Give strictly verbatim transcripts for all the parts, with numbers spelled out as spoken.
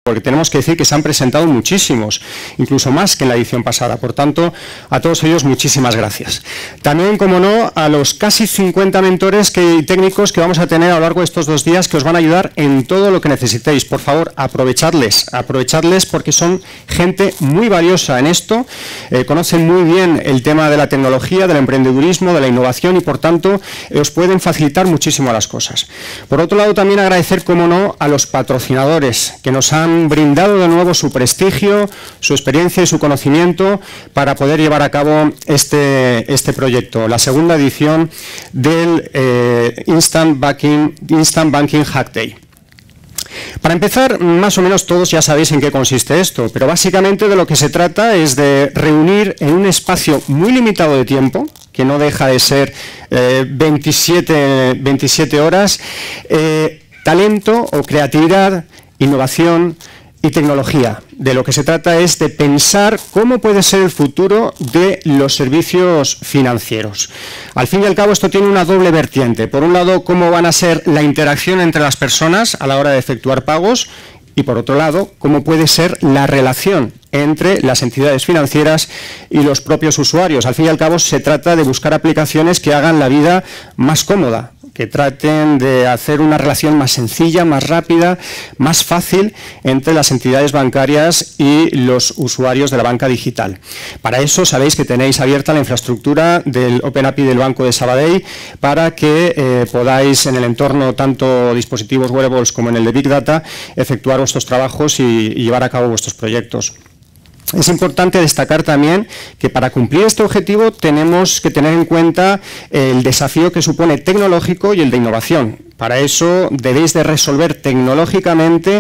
porque tenemos que decir que se han presentado muchísimos, incluso más que en la edición pasada. Por tanto, a todos ellos muchísimas gracias. También, como no, a los casi cincuenta mentores que, y técnicos que vamos a tener a lo largo de estos dos días que os van a ayudar en todo lo que necesitéis. Por favor, aprovechadles, aprovechadles porque son gente muy valiosa en esto, eh, conocen muy bien el tema de la tecnología, del emprendedurismo, de la innovación y, por tanto, eh, os pueden facilitar muchísimo las cosas. Por otro lado, también agradecer, como no, a los patrocinadores que nos han brindado de nuevo su prestigio, su experiencia y su conocimiento para poder llevar a cabo este, este proyecto, la segunda edición del eh, Instant Banking, Instant Banking Hack Day. Para empezar, más o menos todos ya sabéis en qué consiste esto, pero básicamente de lo que se trata es de reunir en un espacio muy limitado de tiempo, que no deja de ser eh, veintisiete, veintisiete horas, eh, talento o creatividad, innovación y tecnología. De lo que se trata es de pensar cómo puede ser el futuro de los servicios financieros. Al fin y al cabo, esto tiene una doble vertiente. Por un lado, cómo van a ser la interacción entre las personas a la hora de efectuar pagos, y por otro lado, cómo puede ser la relación entre las entidades financieras y los propios usuarios. Al fin y al cabo, se trata de buscar aplicaciones que hagan la vida más cómoda, que traten de hacer una relación más sencilla, más rápida, más fácil entre las entidades bancarias y los usuarios de la banca digital. Para eso sabéis que tenéis abierta la infraestructura del Open A P I del Banco de Sabadell para que eh, podáis en el entorno tanto dispositivos wearables como en el de Big Data efectuar vuestros trabajos y, y llevar a cabo vuestros proyectos. Es importante destacar también que para cumplir este objetivo tenemos que tener en cuenta el desafío que supone tecnológico y el de innovación. Para eso debéis de resolver tecnológicamente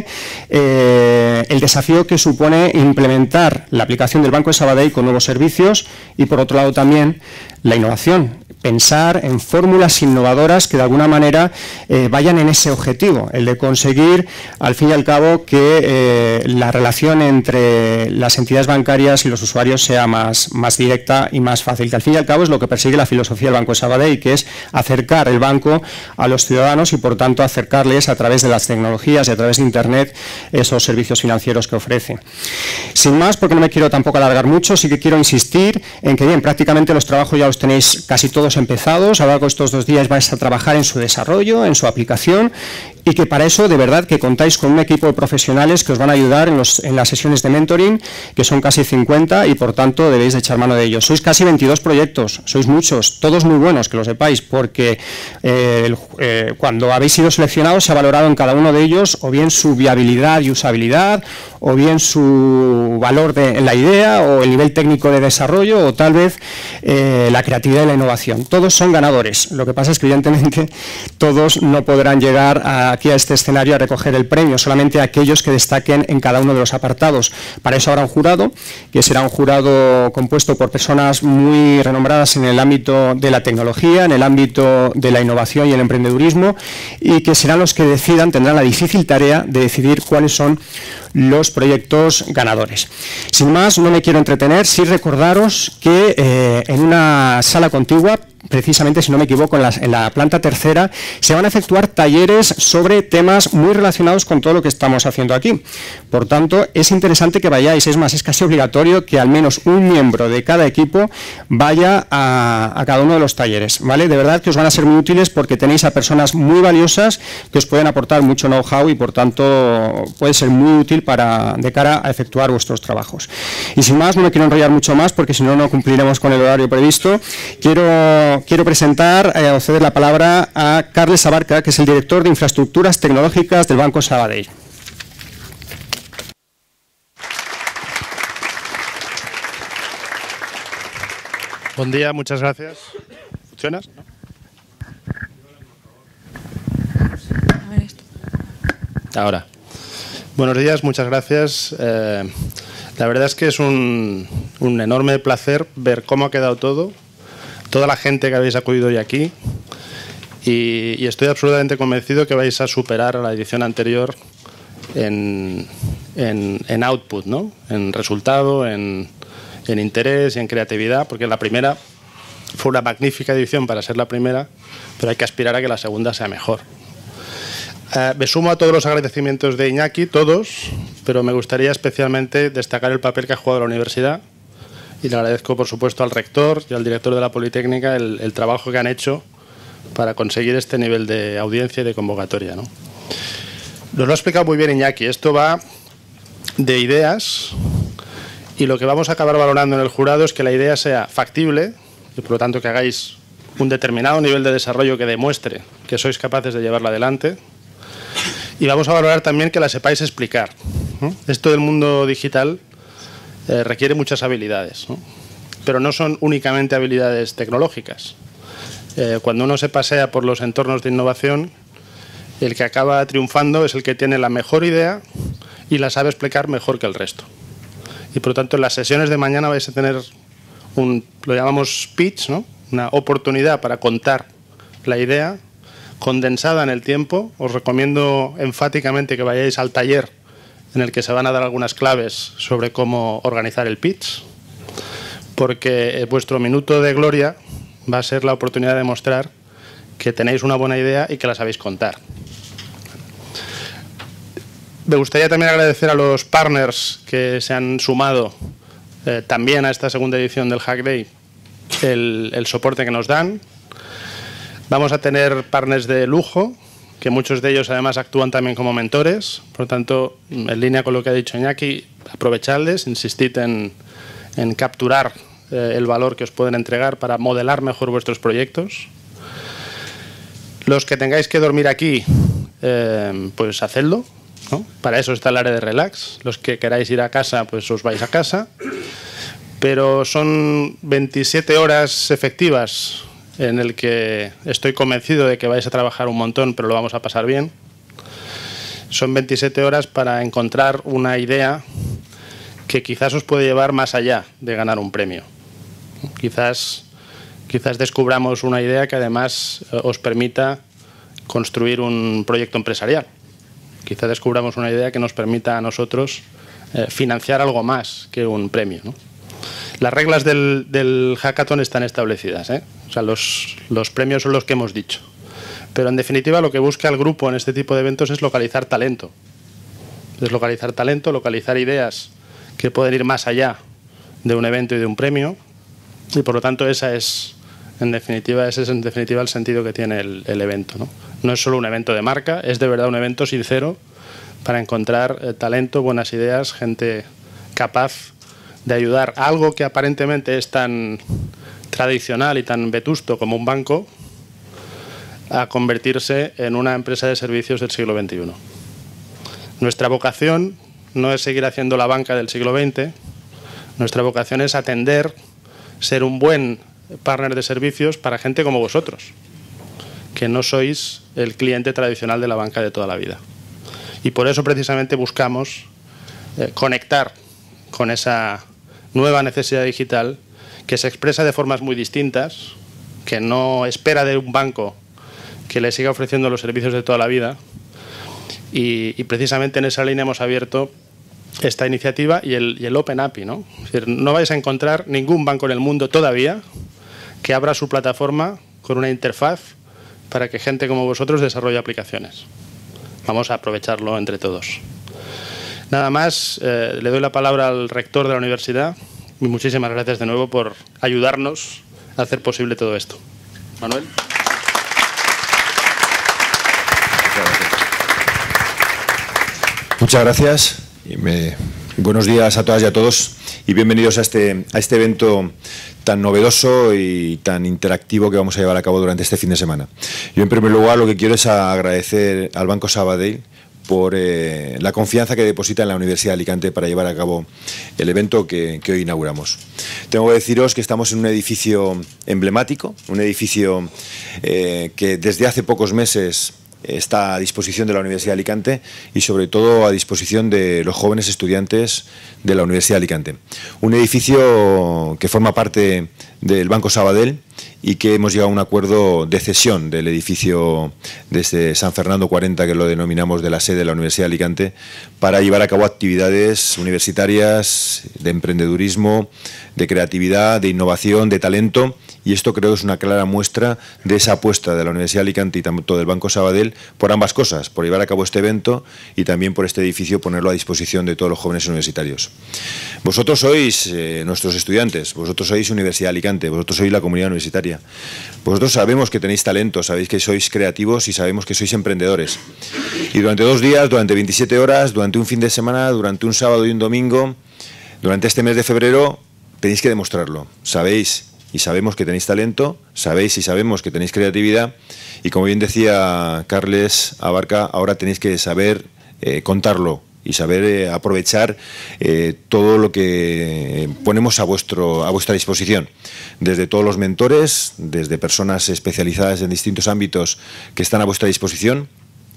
eh, el desafío que supone implementar la aplicación del Banco de Sabadell con nuevos servicios y, por otro lado, también la innovación. Pensar en fórmulas innovadoras que de alguna manera eh, vayan en ese objetivo, el de conseguir al fin y al cabo que eh, la relación entre las entidades bancarias y los usuarios sea más, más directa y más fácil, que al fin y al cabo es lo que persigue la filosofía del Banco de Sabadell, que es acercar el banco a los ciudadanos y por tanto acercarles a través de las tecnologías y a través de Internet esos servicios financieros que ofrece. Sin más, porque no me quiero tampoco alargar mucho, sí que quiero insistir en que bien, prácticamente los trabajos ya los tenéis casi todos empezados. A lo largo de estos dos días vais a trabajar en su desarrollo, en su aplicación, y que para eso de verdad que contáis con un equipo de profesionales que os van a ayudar en, los, en las sesiones de mentoring, que son casi cincuenta y por tanto debéis de echar mano de ellos. Sois casi veintidós proyectos, sois muchos, todos muy buenos, que lo sepáis, porque eh, el, eh, cuando habéis sido seleccionados se ha valorado en cada uno de ellos o bien su viabilidad y usabilidad, o bien su valor de, en la idea, o el nivel técnico de desarrollo, o tal vez eh, la creatividad y la innovación. Todos son ganadores. Lo que pasa es que evidentemente todos no podrán llegar a, aquí a este escenario a recoger el premio, solamente aquellos que destaquen en cada uno de los apartados. Para eso habrá un jurado, que será un jurado compuesto por personas muy renombradas en el ámbito de la tecnología, en el ámbito de la innovación y el emprendedurismo, y que serán los que decidan, tendrán la difícil tarea de decidir cuáles son los proyectos ganadores. Sin más, no me quiero entretener, sí recordaros que eh, en una sala contigua, precisamente, si no me equivoco, en la, en la planta tercera, se van a efectuar talleres sobre temas muy relacionados con todo lo que estamos haciendo aquí. Por tanto, es interesante que vayáis, es más, es casi obligatorio que al menos un miembro de cada equipo vaya a, a cada uno de los talleres, ¿vale? De verdad que os van a ser muy útiles porque tenéis a personas muy valiosas que os pueden aportar mucho know-how y, por tanto, puede ser muy útil para, de cara a efectuar vuestros trabajos. Y sin más, no me quiero enrollar mucho más porque si no, no cumpliremos con el horario previsto. Quiero Quiero presentar eh, o ceder la palabra a Carles Abarca, que es el director de Infraestructuras Tecnológicas del Banco Sabadell. Buen día, muchas gracias. ¿Funcionas? Ahora. Buenos días, muchas gracias. Eh, la verdad es que es un, un enorme placer ver cómo ha quedado todo. Toda la gente que habéis acudido hoy aquí y, y estoy absolutamente convencido que vais a superar a la edición anterior en, en, en output, ¿no? En resultado, en, en interés y en creatividad, porque la primera fue una magnífica edición para ser la primera, pero hay que aspirar a que la segunda sea mejor. Eh, me sumo a todos los agradecimientos de Iñaki, todos, pero me gustaría especialmente destacar el papel que ha jugado la universidad y le agradezco, por supuesto, al rector y al director de la Politécnica el, el trabajo que han hecho para conseguir este nivel de audiencia y de convocatoria, ¿no? Nos lo ha explicado muy bien Iñaki. Esto va de ideas y lo que vamos a acabar valorando en el jurado es que la idea sea factible y, por lo tanto, que hagáis un determinado nivel de desarrollo que demuestre que sois capaces de llevarla adelante. Y vamos a valorar también que la sepáis explicar, ¿no? Esto del mundo digital eh, requiere muchas habilidades, ¿no? Pero no son únicamente habilidades tecnológicas. Eh, cuando uno se pasea por los entornos de innovación, el que acaba triunfando es el que tiene la mejor idea y la sabe explicar mejor que el resto. Y por lo tanto en las sesiones de mañana vais a tener un, lo llamamos pitch, ¿no? Una oportunidad para contar la idea condensada en el tiempo. Os recomiendo enfáticamente que vayáis al taller en el que se van a dar algunas claves sobre cómo organizar el pitch, porque vuestro minuto de gloria va a ser la oportunidad de mostrar que tenéis una buena idea y que la sabéis contar. Me gustaría también agradecer a los partners que se han sumado eh, también a esta segunda edición del Hack Day el, el soporte que nos dan. Vamos a tener partners de lujo, que muchos de ellos además actúan también como mentores. Por lo tanto, en línea con lo que ha dicho Iñaki, aprovechadles, insistid en, en capturar eh, el valor que os pueden entregar para modelar mejor vuestros proyectos. Los que tengáis que dormir aquí, eh, pues hacedlo, ¿no? Para eso está el área de relax. Los que queráis ir a casa, pues os vais a casa. Pero son veintisiete horas efectivas en el que estoy convencido de que vais a trabajar un montón, pero lo vamos a pasar bien. Son veintisiete horas para encontrar una idea que quizás os puede llevar más allá de ganar un premio. Quizás, quizás descubramos una idea que además os permita construir un proyecto empresarial. Quizás descubramos una idea que nos permita a nosotros eh, financiar algo más que un premio, ¿no? Las reglas del, del hackathon están establecidas, ¿eh? O sea, los, los premios son los que hemos dicho. Pero en definitiva lo que busca el grupo en este tipo de eventos es localizar talento. Es localizar talento, localizar ideas que pueden ir más allá de un evento y de un premio. Y por lo tanto esa es, en definitiva, ese es en definitiva el sentido que tiene el, el evento, ¿no? No es solo un evento de marca, es de verdad un evento sincero para encontrar eh, talento, buenas ideas, gente capaz de ayudar a algo que aparentemente es tan tradicional y tan vetusto como un banco a convertirse en una empresa de servicios del siglo veintiuno. Nuestra vocación no es seguir haciendo la banca del siglo veinte, nuestra vocación es atender, ser un buen partner de servicios para gente como vosotros, que no sois el cliente tradicional de la banca de toda la vida. Y por eso precisamente buscamos eh, conectar con esa nueva necesidad digital que se expresa de formas muy distintas, que no espera de un banco que le siga ofreciendo los servicios de toda la vida, y, y precisamente en esa línea hemos abierto esta iniciativa y el, y el Open A P I, ¿no? Es decir, no vais a encontrar ningún banco en el mundo todavía que abra su plataforma con una interfaz para que gente como vosotros desarrolle aplicaciones. Vamos a aprovecharlo entre todos. Nada más, eh, le doy la palabra al rector de la universidad y muchísimas gracias de nuevo por ayudarnos a hacer posible todo esto. Manuel. Muchas gracias. Y me, buenos días a todas y a todos y bienvenidos a este, a este evento tan novedoso y tan interactivo que vamos a llevar a cabo durante este fin de semana. Yo, en primer lugar, lo que quiero es agradecer al Banco Sabadell por eh, la confianza que deposita en la Universidad de Alicante para llevar a cabo el evento que, que hoy inauguramos. Tengo que deciros que estamos en un edificio emblemático, un edificio eh, que desde hace pocos meses está a disposición de la Universidad de Alicante y sobre todo a disposición de los jóvenes estudiantes de la Universidad de Alicante. Un edificio que forma parte del Banco Sabadell y que hemos llegado a un acuerdo de cesión del edificio desde San Fernando cuarenta, que lo denominamos de la sede de la Universidad de Alicante, para llevar a cabo actividades universitarias de emprendedurismo, de creatividad, de innovación, de talento Y esto creo que es una clara muestra de esa apuesta de la Universidad de Alicante y tanto del Banco Sabadell por ambas cosas, por llevar a cabo este evento y también por este edificio ponerlo a disposición de todos los jóvenes universitarios. Vosotros sois eh, nuestros estudiantes, vosotros sois Universidad de Alicante, vosotros sois la comunidad universitaria. Vosotros sabemos que tenéis talento, sabéis que sois creativos y sabemos que sois emprendedores. Y durante dos días, durante veintisiete horas, durante un fin de semana, durante un sábado y un domingo, durante este mes de febrero, tenéis que demostrarlo. Sabéis y sabemos que tenéis talento, sabéis y sabemos que tenéis creatividad y, como bien decía Carles Abarca, ahora tenéis que saber eh, contarlo y saber eh, aprovechar eh, todo lo que ponemos a, vuestro, a vuestra disposición, desde todos los mentores, desde personas especializadas en distintos ámbitos que están a vuestra disposición,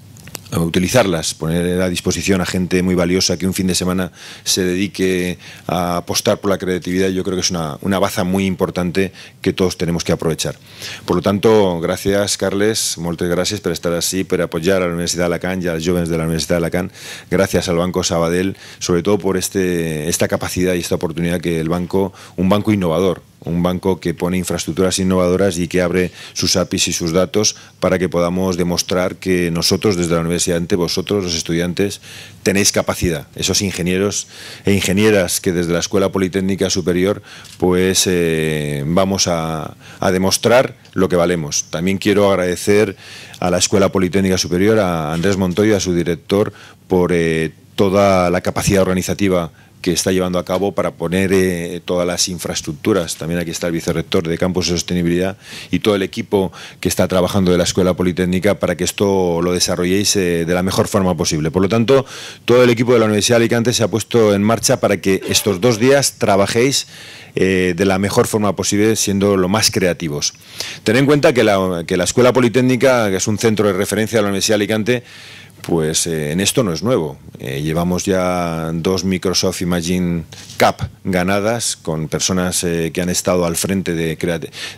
utilizarlas, poner a disposición a gente muy valiosa que un fin de semana se dedique a apostar por la creatividad. Yo creo que es una, una baza muy importante que todos tenemos que aprovechar. Por lo tanto, gracias, Carles, moltes gràcies per estar así, per apoyar a la Universidad de Alacant y a los jóvenes de la Universidad de Alacant. Gracias al Banco Sabadell, sobre todo por este, esta capacidad y esta oportunidad que el banco, un banco innovador, un banco que pone infraestructuras innovadoras y que abre sus A P Is y sus datos para que podamos demostrar que nosotros desde la universidad, ante vosotros los estudiantes, tenéis capacidad. Esos ingenieros e ingenieras que desde la Escuela Politécnica Superior pues eh, vamos a, a demostrar lo que valemos. También quiero agradecer a la Escuela Politécnica Superior, a Andrés Montoya, a su director, por eh, toda la capacidad organizativa que está llevando a cabo para poner eh, todas las infraestructuras. También aquí está el vicerrector de Campus de Sostenibilidad y todo el equipo que está trabajando de la Escuela Politécnica para que esto lo desarrolléis eh, de la mejor forma posible. Por lo tanto, todo el equipo de la Universidad de Alicante se ha puesto en marcha para que estos dos días trabajéis eh, de la mejor forma posible, siendo lo más creativos. Tened en cuenta que la, que la Escuela Politécnica, que es un centro de referencia de la Universidad de Alicante, pues eh, en esto no es nuevo. Eh, llevamos ya dos Microsoft Imagine Cup ganadas con personas eh, que han estado al frente de, crea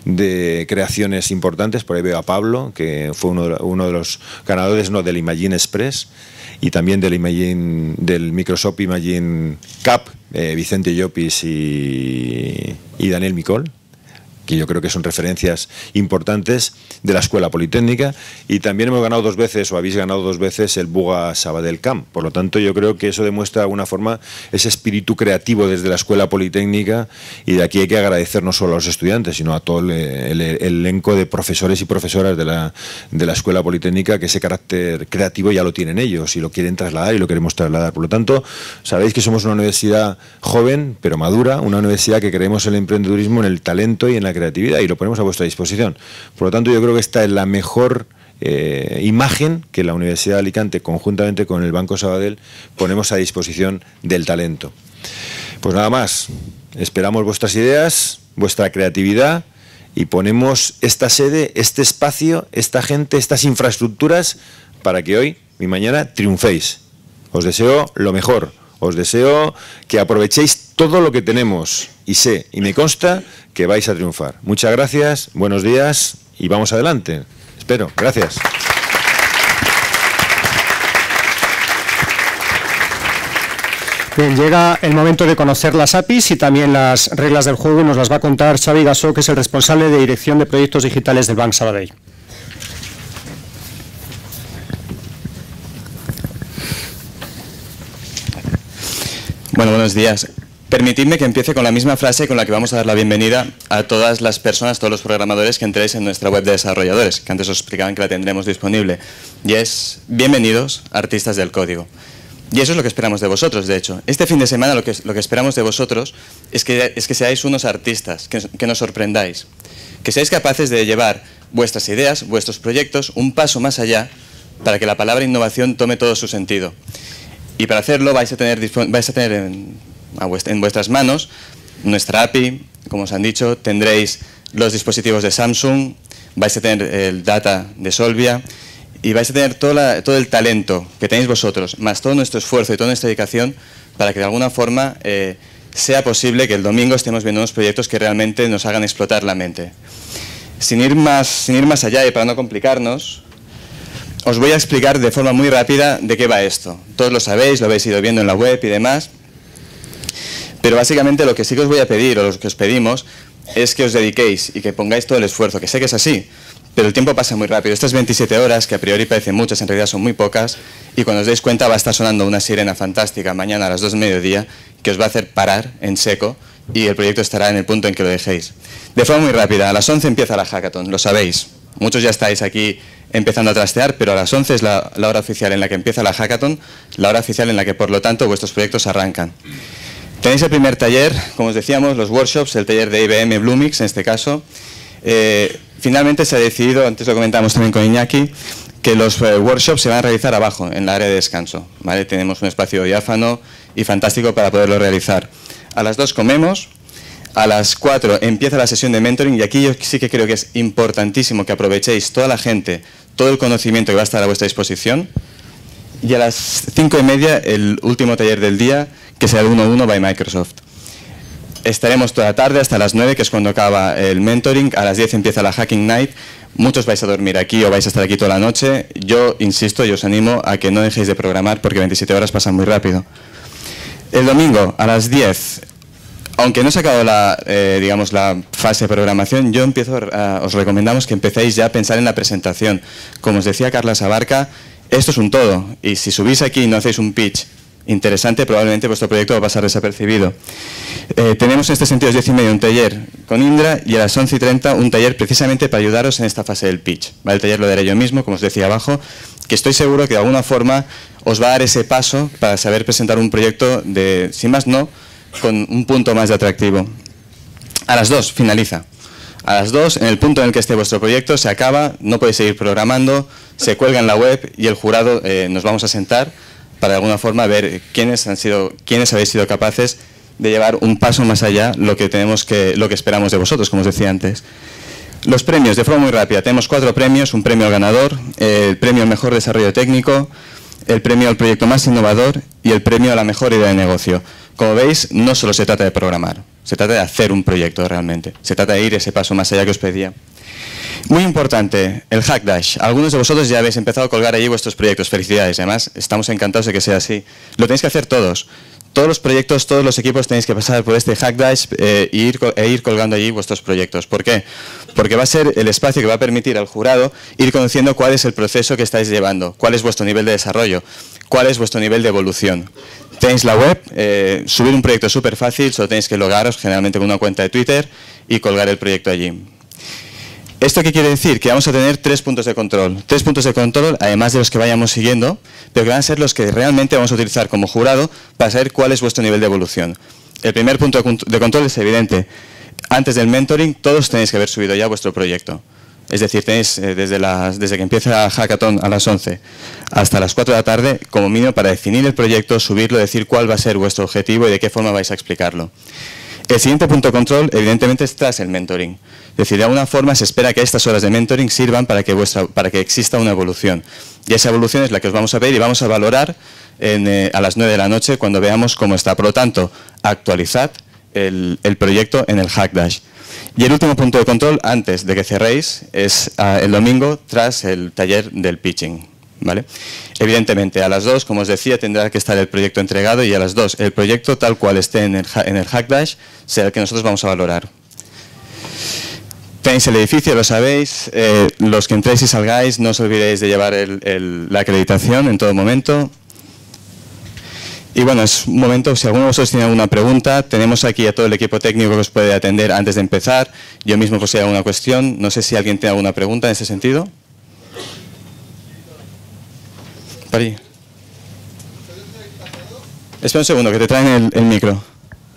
de creaciones importantes. Por ahí veo a Pablo, que fue uno de, uno de los ganadores, no, del Imagine Express y también del, Imagine, del Microsoft Imagine Cup, eh, Vicente Llopis y, y Daniel Micol, que yo creo que son referencias importantes de la Escuela Politécnica, y también hemos ganado dos veces, o habéis ganado dos veces, el Buga Sabadell Camp. Por lo tanto, yo creo que eso demuestra de alguna forma ese espíritu creativo desde la Escuela Politécnica, y de aquí hay que agradecer no solo a los estudiantes, sino a todo el, el, el elenco de profesores y profesoras de la, de la Escuela Politécnica, que ese carácter creativo ya lo tienen ellos y lo quieren trasladar y lo queremos trasladar. Por lo tanto, sabéis que somos una universidad joven, pero madura, una universidad que creemos en el emprendedurismo, en el talento y en la creatividad, y lo ponemos a vuestra disposición. Por lo tanto, yo creo que esta es la mejor eh, imagen que la Universidad de Alicante, conjuntamente con el Banco Sabadell, ponemos a disposición del talento. Pues nada más, esperamos vuestras ideas, vuestra creatividad, y ponemos esta sede, este espacio, esta gente, estas infraestructuras para que hoy y mañana triunféis. Os deseo lo mejor. Os deseo que aprovechéis todo lo que tenemos, y sé, y me consta, que vais a triunfar. Muchas gracias, buenos días y vamos adelante. Espero. Gracias. Bien, llega el momento de conocer las A P Is y también las reglas del juego, y nos las va a contar Xavi Gasó, que es el responsable de Dirección de Proyectos Digitales del Banco Sabadell. Bueno, buenos días. Permitidme que empiece con la misma frase con la que vamos a dar la bienvenida a todas las personas, todos los programadores que entréis en nuestra web de desarrolladores, que antes os explicaban que la tendremos disponible. Y es: bienvenidos, artistas del código. Y eso es lo que esperamos de vosotros, de hecho. Este fin de semana lo que, lo que esperamos de vosotros es que, es que seáis unos artistas, que, que nos sorprendáis, que seáis capaces de llevar vuestras ideas, vuestros proyectos, un paso más allá para que la palabra innovación tome todo su sentido. Y para hacerlo vais a tener, vais a tener en, a vuestra, en vuestras manos nuestra A P I, como os han dicho, tendréis los dispositivos de Samsung, vais a tener el data de Solvia y vais a tener toda la, todo el talento que tenéis vosotros, más todo nuestro esfuerzo y toda nuestra dedicación para que de alguna forma eh, sea posible que el domingo estemos viendo unos proyectos que realmente nos hagan explotar la mente. Sin ir más, sin ir más allá y para no complicarnos, os voy a explicar de forma muy rápida de qué va esto. Todos lo sabéis, lo habéis ido viendo en la web y demás, pero básicamente lo que sí que os voy a pedir, o lo que os pedimos, es que os dediquéis y que pongáis todo el esfuerzo, que sé que es así, pero el tiempo pasa muy rápido. Estas veintisiete horas, que a priori parecen muchas, en realidad son muy pocas, y cuando os dais cuenta va a estar sonando una sirena fantástica mañana a las dos del mediodía que os va a hacer parar en seco y el proyecto estará en el punto en que lo dejéis. De forma muy rápida, a las once empieza la hackathon, lo sabéis. Muchos ya estáis aquí empezando a trastear, pero a las once es la, la hora oficial en la que empieza la hackathon, la hora oficial en la que, por lo tanto, vuestros proyectos arrancan. Tenéis el primer taller, como os decíamos, los workshops, el taller de I B M Bluemix en este caso. Eh, finalmente se ha decidido, antes lo comentamos también con Iñaki, que los eh, workshops se van a realizar abajo, en la área de descanso, ¿vale? Tenemos un espacio diáfano y fantástico para poderlo realizar. A las dos comemos, a las cuatro empieza la sesión de mentoring, y aquí yo sí que creo que es importantísimo que aprovechéis toda la gente, todo el conocimiento que va a estar a vuestra disposición, y a las cinco y media el último taller del día, que será el uno uno by Microsoft. Estaremos toda la tarde hasta las nueve, que es cuando acaba el mentoring. A las diez empieza la Hacking Night. Muchos vais a dormir aquí o vais a estar aquí toda la noche. Yo insisto y os animo a que no dejéis de programar, porque veintisiete horas pasan muy rápido. El domingo a las diez, aunque no se ha acabado la, eh, digamos, la fase de programación, yo empiezo a, os recomendamos que empecéis ya a pensar en la presentación. Como os decía Carla Sabarca, esto es un todo, y si subís aquí y no hacéis un pitch interesante, probablemente vuestro proyecto va a pasar desapercibido. Eh, tenemos en este sentido a las diez y media un taller con Indra, y a las once y treinta un taller precisamente para ayudaros en esta fase del pitch. ¿Vale? El taller lo daré yo mismo, como os decía abajo, que estoy seguro que de alguna forma os va a dar ese paso para saber presentar un proyecto de, sin más no, con un punto más de atractivo. A las dos finaliza. A las dos, en el punto en el que esté vuestro proyecto, se acaba, no podéis seguir programando, se cuelga en la web y el jurado eh, nos vamos a sentar para de alguna forma ver quiénes han sido, quiénes habéis sido capaces de llevar un paso más allá lo que tenemos que, lo que esperamos de vosotros, como os decía antes. Los premios, de forma muy rápida, tenemos cuatro premios: un premio al ganador, el premio al mejor desarrollo técnico, el premio al proyecto más innovador y el premio a la mejor idea de negocio. Como veis, no solo se trata de programar, se trata de hacer un proyecto realmente, se trata de ir ese paso más allá que os pedía. Muy importante, el Hackdash. Algunos de vosotros ya habéis empezado a colgar allí vuestros proyectos. Felicidades, además estamos encantados de que sea así. Lo tenéis que hacer todos. Todos los proyectos, todos los equipos tenéis que pasar por este Hackdash eh, e, ir, e ir colgando allí vuestros proyectos. ¿Por qué? Porque va a ser el espacio que va a permitir al jurado ir conociendo cuál es el proceso que estáis llevando, cuál es vuestro nivel de desarrollo, cuál es vuestro nivel de evolución. Tenéis la web, eh, subir un proyecto es súper fácil, solo tenéis que logaros generalmente con una cuenta de Twitter y colgar el proyecto allí. ¿Esto qué quiere decir? Que vamos a tener tres puntos de control. Tres puntos de control, además de los que vayamos siguiendo, pero que van a ser los que realmente vamos a utilizar como jurado para saber cuál es vuestro nivel de evolución. El primer punto de control es evidente. Antes del mentoring, todos tenéis que haber subido ya vuestro proyecto. Es decir, tenéis eh, desde, las, desde que empieza la hackathon a las once hasta las cuatro de la tarde, como mínimo, para definir el proyecto, subirlo, decir cuál va a ser vuestro objetivo y de qué forma vais a explicarlo. El siguiente punto de control, evidentemente, es tras el mentoring. Es decir, de alguna forma se espera que estas horas de mentoring sirvan para que, vuestra, para que exista una evolución. Y esa evolución es la que os vamos a ver y vamos a valorar en, eh, a las nueve de la noche cuando veamos cómo está. Por lo tanto, actualizad el, el proyecto en el Hackdash. Y el último punto de control, antes de que cerréis, es uh, el domingo tras el taller del pitching. ¿Vale? Evidentemente, a las dos, como os decía, tendrá que estar el proyecto entregado, y a las dos el proyecto tal cual esté en el, en el Hackdash será el que nosotros vamos a valorar. Tenéis el edificio, lo sabéis. Eh, los que entréis y salgáis, no os olvidéis de llevar el, el, la acreditación en todo momento. Y bueno, es un momento, si alguno de vosotros tiene alguna pregunta, tenemos aquí a todo el equipo técnico que os puede atender antes de empezar. Yo mismo posee alguna cuestión. No sé si alguien tiene alguna pregunta en ese sentido. Pari. Espera un segundo, que te traen el, el micro.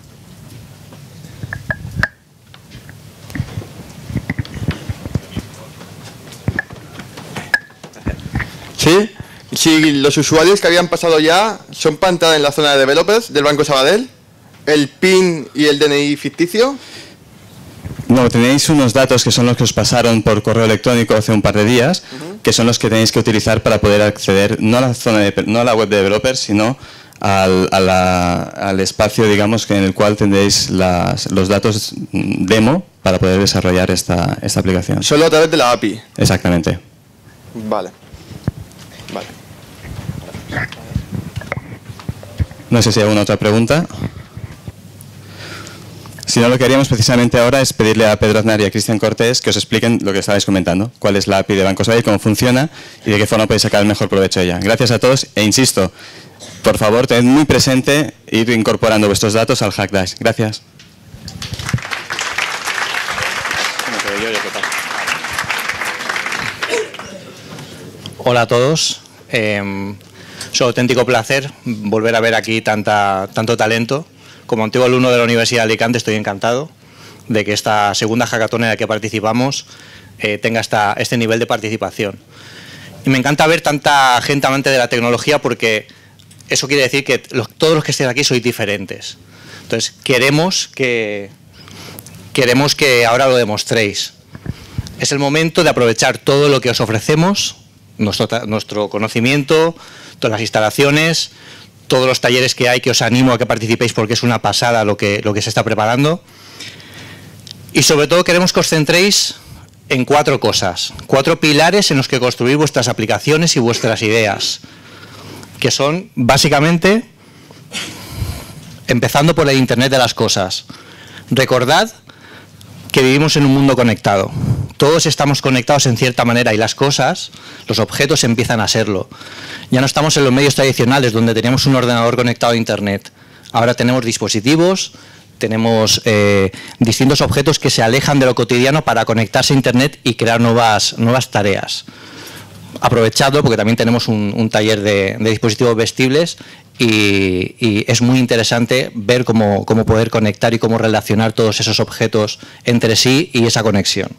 Sí, si los usuarios que habían pasado ya son para entrar en la zona de developers del Banco Sabadell, el PIN y el D N I ficticio. No, tenéis unos datos que son los que os pasaron por correo electrónico hace un par de días, uh-huh. que son los que tenéis que utilizar para poder acceder no a la zona de, no a la web de developers, sino al, a la, al espacio, digamos, en el cual tendréis las, los datos demo para poder desarrollar esta, esta aplicación. Solo a través de la A P I. Exactamente. Vale. Vale. No sé si hay alguna otra pregunta. Si no, lo que haríamos precisamente ahora es pedirle a Pedro Aznar y a Cristian Cortés que os expliquen lo que estabais comentando, cuál es la A P I de Banco Sabadell, cómo funciona y de qué forma podéis sacar el mejor provecho de ella. Gracias a todos e insisto, por favor, tened muy presente ir incorporando vuestros datos al Hackdash. Gracias. Hola a todos. Eh, es un auténtico placer volver a ver aquí tanta, tanto talento. Como antiguo alumno de la Universidad de Alicante estoy encantado de que esta segunda hackathon en la que participamos eh, tenga esta, este nivel de participación. Y me encanta ver tanta gente amante de la tecnología porque eso quiere decir que los, todos los que estéis aquí sois diferentes. Entonces queremos que, queremos que ahora lo demostréis. Es el momento de aprovechar todo lo que os ofrecemos, nuestro, nuestro conocimiento, todas las instalaciones, todos los talleres que hay, que os animo a que participéis porque es una pasada lo que, lo que se está preparando. Y sobre todo queremos que os centréis en cuatro cosas, cuatro pilares en los que construir vuestras aplicaciones y vuestras ideas, que son básicamente, empezando por el Internet de las cosas. Recordad que vivimos en un mundo conectado. Todos estamos conectados en cierta manera y las cosas, los objetos empiezan a serlo. Ya no estamos en los medios tradicionales donde teníamos un ordenador conectado a Internet. Ahora tenemos dispositivos, tenemos eh, distintos objetos que se alejan de lo cotidiano para conectarse a Internet y crear nuevas, nuevas tareas. Aprovechadlo porque también tenemos un, un taller de, de dispositivos vestibles y, y es muy interesante ver cómo, cómo poder conectar y cómo relacionar todos esos objetos entre sí y esa conexión.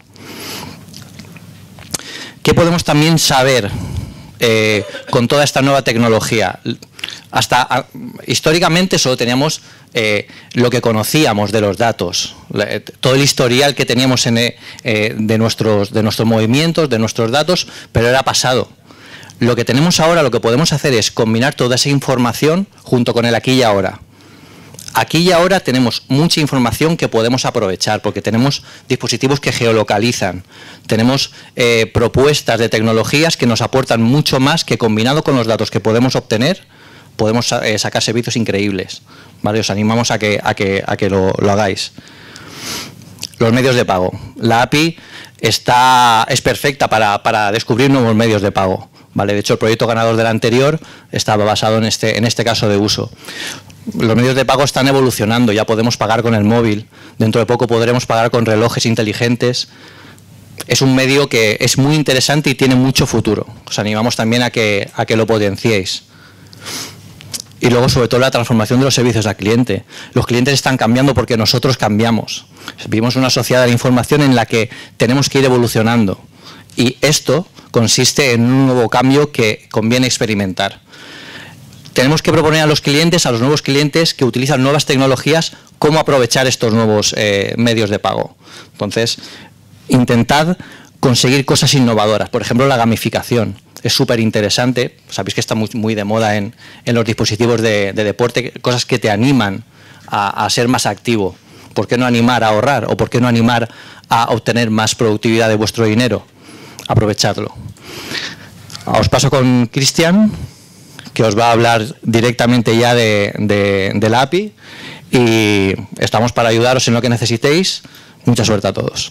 ¿Qué podemos también saber eh, con toda esta nueva tecnología? Hasta a, históricamente solo teníamos eh, lo que conocíamos de los datos, la, todo el historial que teníamos en, eh, de, nuestros, de nuestros movimientos, de nuestros datos, pero era pasado. Lo que tenemos ahora, lo que podemos hacer es combinar toda esa información junto con el aquí y ahora. Aquí y ahora tenemos mucha información que podemos aprovechar porque tenemos dispositivos que geolocalizan, tenemos eh, propuestas de tecnologías que nos aportan mucho más que combinado con los datos que podemos obtener, podemos eh, sacar servicios increíbles. ¿Vale? Os animamos a que, a que, a que lo, lo hagáis. Los medios de pago. La A P I está, es perfecta para, para descubrir nuevos medios de pago. ¿Vale? De hecho, el proyecto ganador del anterior estaba basado en este, en este caso de uso. Los medios de pago están evolucionando, ya podemos pagar con el móvil, dentro de poco podremos pagar con relojes inteligentes. Es un medio que es muy interesante y tiene mucho futuro. Os animamos también a que, a que lo potenciéis. Y luego, sobre todo, la transformación de los servicios al cliente. Los clientes están cambiando porque nosotros cambiamos. Vivimos en una sociedad de la información en la que tenemos que ir evolucionando. Y esto consiste en un nuevo cambio que conviene experimentar. Tenemos que proponer a los clientes, a los nuevos clientes que utilizan nuevas tecnologías, cómo aprovechar estos nuevos eh, medios de pago. Entonces, intentad conseguir cosas innovadoras. Por ejemplo, la gamificación. Es súper interesante. Sabéis que está muy, muy de moda en, en los dispositivos de, de deporte, cosas que te animan a, a ser más activo. ¿Por qué no animar a ahorrar? ¿O por qué no animar a obtener más productividad de vuestro dinero? Aprovechadlo. Os paso con Cristian, que os va a hablar directamente ya de, de, de la A P I y estamos para ayudaros en lo que necesitéis. Mucha suerte a todos.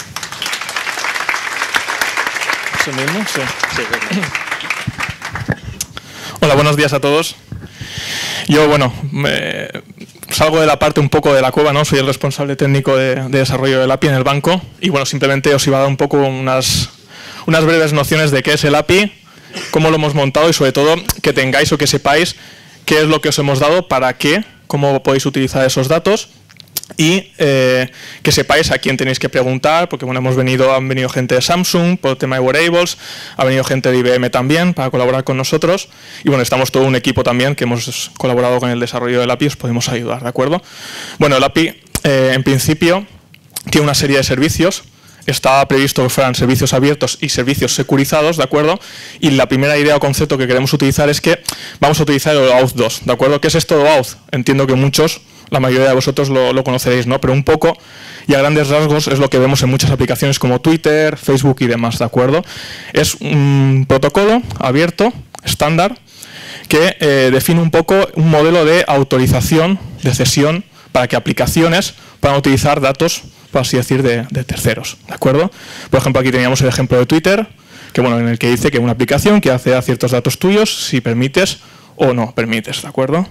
¿Sí mismo? Sí. Sí. Hola, buenos días a todos. Yo, bueno, me salgo de la parte un poco de la cueva, ¿no? Soy el responsable técnico de, de desarrollo del A P I en el banco y, bueno, simplemente os iba a dar un poco unas, unas breves nociones de qué es el A P I, cómo lo hemos montado y sobre todo que tengáis o que sepáis qué es lo que os hemos dado, para qué, cómo podéis utilizar esos datos y eh, que sepáis a quién tenéis que preguntar, porque bueno, hemos venido, han venido gente de Samsung por el tema de wearables, ha venido gente de I B M también para colaborar con nosotros y bueno, estamos todo un equipo también que hemos colaborado con el desarrollo del A P I, os podemos ayudar, ¿de acuerdo? Bueno, el A P I eh, en principio tiene una serie de servicios. Estaba previsto que fueran servicios abiertos y servicios securizados, ¿de acuerdo? Y la primera idea o concepto que queremos utilizar es que vamos a utilizar el OAuth dos, ¿de acuerdo? ¿Qué es esto de OAuth? Entiendo que muchos, la mayoría de vosotros lo, lo conoceréis, ¿no? Pero un poco y a grandes rasgos es lo que vemos en muchas aplicaciones como Twitter, Facebook y demás, ¿de acuerdo? Es un protocolo abierto, estándar, que eh, define un poco un modelo de autorización, de cesión, para que aplicaciones para utilizar datos, por así decir, de, de terceros, ¿de acuerdo? Por ejemplo, aquí teníamos el ejemplo de Twitter, que bueno, en el que dice que una aplicación que accede a ciertos datos tuyos si permites o no permites, ¿de acuerdo?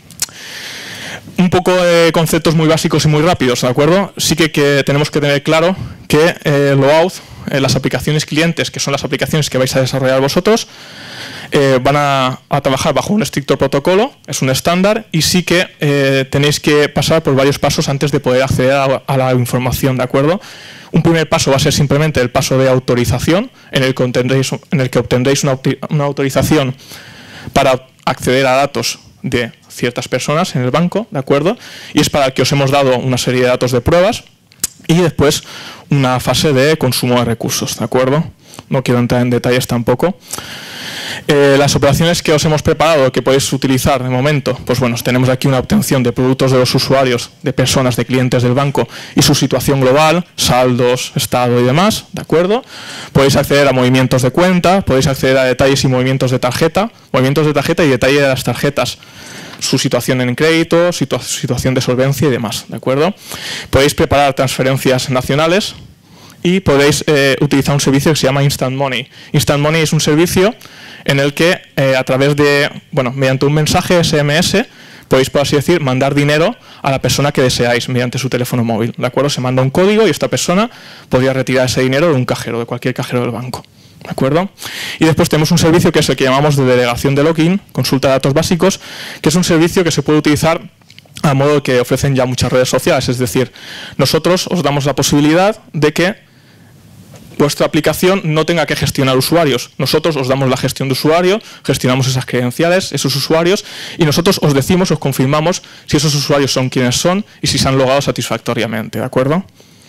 Un poco de conceptos muy básicos y muy rápidos, ¿de acuerdo? Sí que, que tenemos que tener claro que eh, el OAuth, eh, las aplicaciones clientes, que son las aplicaciones que vais a desarrollar vosotros, eh, van a, a trabajar bajo un estricto protocolo, es un estándar, y sí que eh, tenéis que pasar por varios pasos antes de poder acceder a, a la información, ¿de acuerdo? Un primer paso va a ser simplemente el paso de autorización, en el que obtendréis, en el que obtendréis una, una autorización para acceder a datos de ciertas personas en el banco, ¿de acuerdo? Y es para el que os hemos dado una serie de datos de pruebas y después una fase de consumo de recursos, ¿de acuerdo? No quiero entrar en detalles tampoco. Eh, las operaciones que os hemos preparado, que podéis utilizar de momento, pues bueno, tenemos aquí una obtención de productos de los usuarios, de personas, de clientes del banco y su situación global, saldos, estado y demás, ¿de acuerdo? Podéis acceder a movimientos de cuenta, podéis acceder a detalles y movimientos de tarjeta, movimientos de tarjeta y detalle de las tarjetas, su situación en crédito, situa situación de solvencia y demás, ¿de acuerdo? Podéis preparar transferencias nacionales y podéis eh, utilizar un servicio que se llama Instant Money. Instant Money es un servicio en el que eh, a través de, bueno, mediante un mensaje S M S podéis, por así decir, mandar dinero a la persona que deseáis mediante su teléfono móvil, ¿de acuerdo? Se manda un código y esta persona podría retirar ese dinero de un cajero, de cualquier cajero del banco, ¿de acuerdo? Y después tenemos un servicio que es el que llamamos de delegación de login, consulta de datos básicos, que es un servicio que se puede utilizar a modo que ofrecen ya muchas redes sociales, es decir, nosotros os damos la posibilidad de que vuestra aplicación no tenga que gestionar usuarios. Nosotros os damos la gestión de usuario, gestionamos esas credenciales, esos usuarios, y nosotros os decimos, os confirmamos si esos usuarios son quienes son y si se han logado satisfactoriamente, ¿de acuerdo?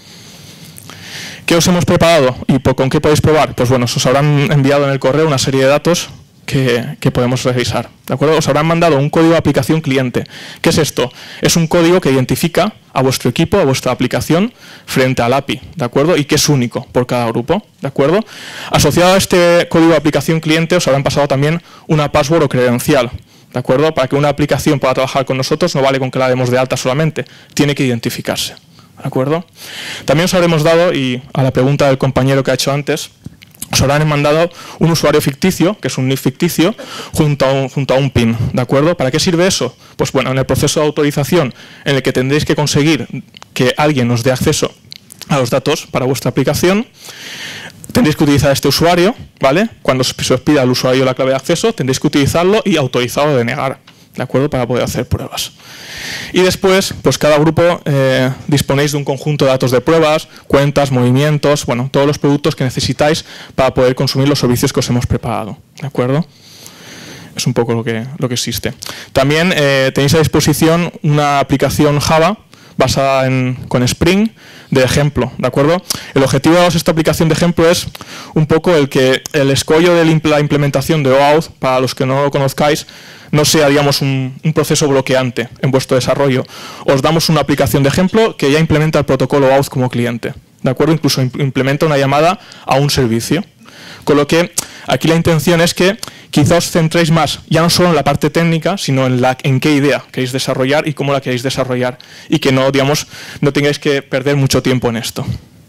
¿Qué os hemos preparado y con qué podéis probar? Pues bueno, os habrán enviado en el correo una serie de datos que, que podemos revisar, ¿de acuerdo? Os habrán mandado un código de aplicación cliente. ¿Qué es esto? Es un código que identifica a vuestro equipo, a vuestra aplicación, frente al A P I, ¿de acuerdo? Y que es único por cada grupo, ¿de acuerdo? Asociado a este código de aplicación cliente os habrán pasado también una password o credencial, ¿de acuerdo? Para que una aplicación pueda trabajar con nosotros no vale con que la demos de alta solamente, tiene que identificarse, ¿de acuerdo? También os habremos dado, y a la pregunta del compañero que ha hecho antes, os habrán mandado un usuario ficticio, que es un N I F ficticio, junto a, un, junto a un PIN, ¿de acuerdo? ¿Para qué sirve eso? Pues bueno, en el proceso de autorización en el que tendréis que conseguir que alguien os dé acceso a los datos para vuestra aplicación, tendréis que utilizar este usuario, ¿vale? Cuando se os pida al usuario la clave de acceso, tendréis que utilizarlo y autorizar o denegar, ¿de acuerdo? Para poder hacer pruebas. Y después, pues cada grupo eh, disponéis de un conjunto de datos de pruebas, cuentas, movimientos, bueno, todos los productos que necesitáis para poder consumir los servicios que os hemos preparado, ¿de acuerdo? Es un poco lo que, lo que existe. También eh, tenéis a disposición una aplicación Java basada en, con Spring de ejemplo, ¿de acuerdo? El objetivo de esta aplicación de ejemplo es un poco el que el escollo de la implementación de OAuth, para los que no lo conozcáis, no sea, digamos, un, un proceso bloqueante en vuestro desarrollo. Os damos una aplicación de ejemplo que ya implementa el protocolo OAuth como cliente, ¿de acuerdo? Incluso implementa una llamada a un servicio. Con lo que aquí la intención es que quizá os centréis más, ya no solo en la parte técnica, sino en, la, en qué idea queréis desarrollar y cómo la queréis desarrollar. Y que no, digamos, no tengáis que perder mucho tiempo en esto,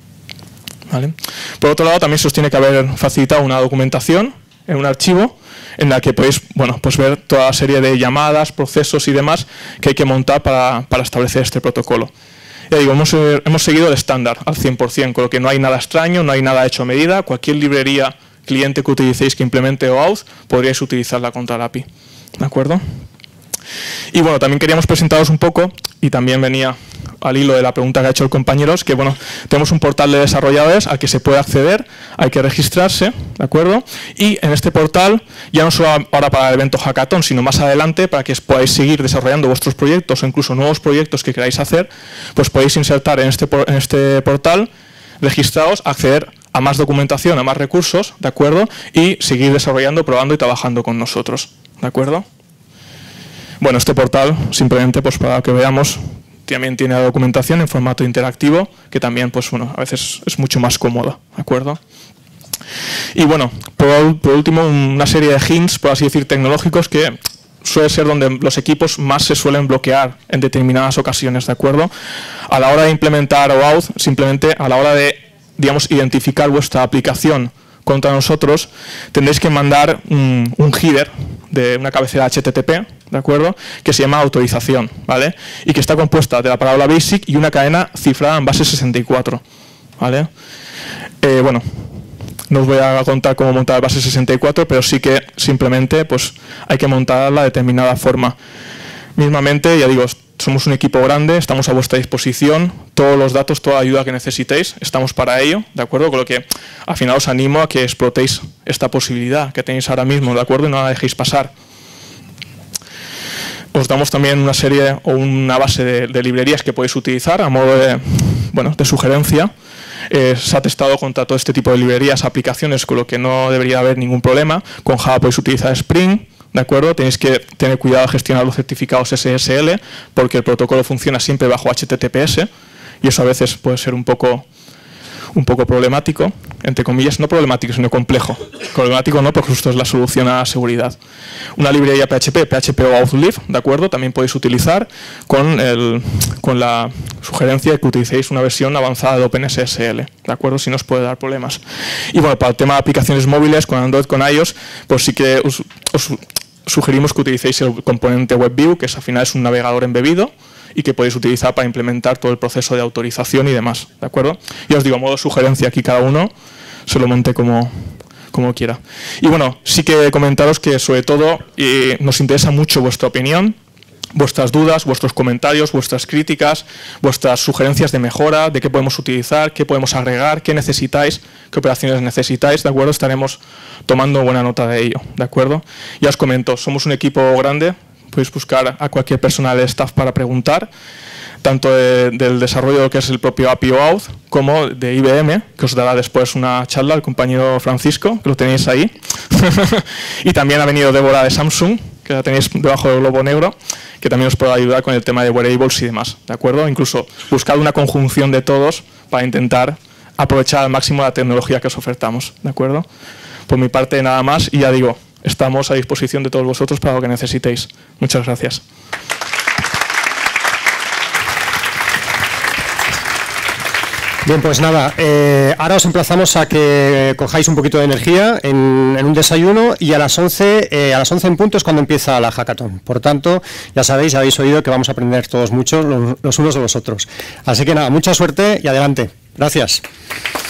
¿vale? Por otro lado, también se os tiene que haber facilitado una documentación en un archivo en la que podéis, bueno, pues ver toda la serie de llamadas, procesos y demás que hay que montar para, para establecer este protocolo. Ya digo, hemos, hemos seguido el estándar al cien por cien, con lo que no hay nada extraño, no hay nada hecho a medida. Cualquier librería cliente que utilicéis que implemente OAuth, podríais utilizarla contra la A P I, ¿de acuerdo? Y bueno, también queríamos presentaros un poco, y también venía al hilo de la pregunta que ha hecho el compañero, que bueno, tenemos un portal de desarrolladores al que se puede acceder, hay que registrarse, ¿de acuerdo? Y en este portal, ya no solo ahora para el evento Hackathon, sino más adelante, para que podáis seguir desarrollando vuestros proyectos o incluso nuevos proyectos que queráis hacer, pues podéis insertar en este, en este portal, registraros, acceder a más documentación, a más recursos, ¿de acuerdo? Y seguir desarrollando, probando y trabajando con nosotros, ¿de acuerdo? Bueno, este portal, simplemente pues para que veamos, también tiene la documentación en formato interactivo, que también, pues bueno, a veces es mucho más cómoda, ¿de acuerdo? Y bueno, por, por último, una serie de hints, por así decir, tecnológicos que suele ser donde los equipos más se suelen bloquear en determinadas ocasiones, ¿de acuerdo? A la hora de implementar OAuth, simplemente a la hora de, digamos, identificar vuestra aplicación contra nosotros, tendréis que mandar un, un header de una cabecera H T T P, ¿de acuerdo?, que se llama autorización, ¿vale?, y que está compuesta de la palabra basic y una cadena cifrada en base sesenta y cuatro, ¿vale? Eh, bueno, no os voy a contar cómo montar base sesenta y cuatro, pero sí que simplemente pues, hay que montarla de determinada forma. Mismamente, ya digo, somos un equipo grande, estamos a vuestra disposición, todos los datos, toda la ayuda que necesitéis, estamos para ello, ¿de acuerdo? Con lo que al final os animo a que explotéis esta posibilidad que tenéis ahora mismo, ¿de acuerdo? Y no la dejéis pasar. Os damos también una serie o una base de, de librerías que podéis utilizar a modo de, bueno, de sugerencia. Eh, se ha testado contra todo este tipo de librerías, aplicaciones, con lo que no debería haber ningún problema. Con Java podéis utilizar Spring, ¿de acuerdo? Tenéis que tener cuidado de gestionar los certificados S S L, porque el protocolo funciona siempre bajo H T T P S, y eso a veces puede ser un poco, un poco problemático, entre comillas, no problemático, sino complejo. Problemático no, porque justo es la solución a la seguridad. Una librería P H P, P H P o OAuth-Live, ¿de acuerdo? También podéis utilizar con, el, con la sugerencia de que utilicéis una versión avanzada de OpenSSL, ¿de acuerdo? Si no os puede dar problemas. Y bueno, para el tema de aplicaciones móviles, con Android, con iOS, pues sí que os, os sugerimos que utilicéis el componente WebView, que es, al final es un navegador embebido, y que podéis utilizar para implementar todo el proceso de autorización y demás, ¿de acuerdo? Ya os digo, a modo de sugerencia, aquí cada uno se lo monte como, como quiera. Y bueno, sí que comentaros que sobre todo eh, nos interesa mucho vuestra opinión, vuestras dudas, vuestros comentarios, vuestras críticas, vuestras sugerencias de mejora, de qué podemos utilizar, qué podemos agregar, qué necesitáis, qué operaciones necesitáis, ¿de acuerdo? Estaremos tomando buena nota de ello, ¿de acuerdo? Ya os comento, somos un equipo grande, podéis buscar a cualquier persona del staff para preguntar, tanto de, del desarrollo que es el propio A P I OAuth, como de I B M, que os dará después una charla el compañero Francisco, que lo tenéis ahí. Y también ha venido Débora de Samsung, que la tenéis debajo del globo negro, que también os puede ayudar con el tema de wearables y demás, ¿de acuerdo? Incluso buscar una conjunción de todos para intentar aprovechar al máximo la tecnología que os ofertamos, ¿de acuerdo? Por mi parte nada más, y ya digo, estamos a disposición de todos vosotros para lo que necesitéis. Muchas gracias. Bien, pues nada, eh, ahora os emplazamos a que cojáis un poquito de energía en, en un desayuno, y a las once, eh, a las once en punto es cuando empieza la hackathon. Por tanto, ya sabéis, habéis oído que vamos a aprender todos mucho los, los unos de los otros. Así que nada, mucha suerte y adelante. Gracias.